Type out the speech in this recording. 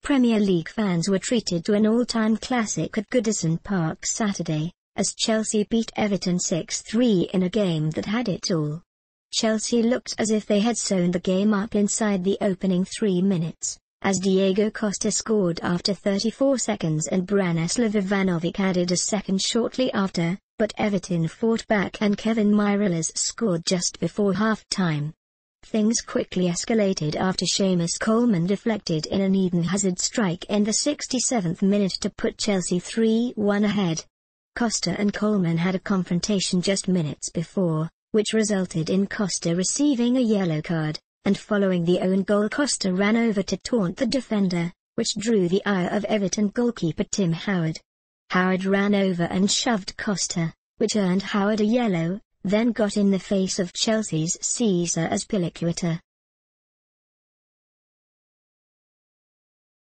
Premier League fans were treated to an all-time classic at Goodison Park Saturday, as Chelsea beat Everton 6-3 in a game that had it all. Chelsea looked as if they had sewn the game up inside the opening 3 minutes, as Diego Costa scored after 34 seconds and Branislav Ivanovic added a second shortly after, but Everton fought back and Kevin Mirallas scored just before half-time. Things quickly escalated after Seamus Coleman deflected in an Eden Hazard strike in the 67th minute to put Chelsea 3-1 ahead. Costa and Coleman had a confrontation just minutes before, which resulted in Costa receiving a yellow card, and following the own goal Costa ran over to taunt the defender, which drew the ire of Everton goalkeeper Tim Howard. Howard ran over and shoved Costa, which earned Howard a yellow, then got in the face of Chelsea's Cesar Azpilicueta.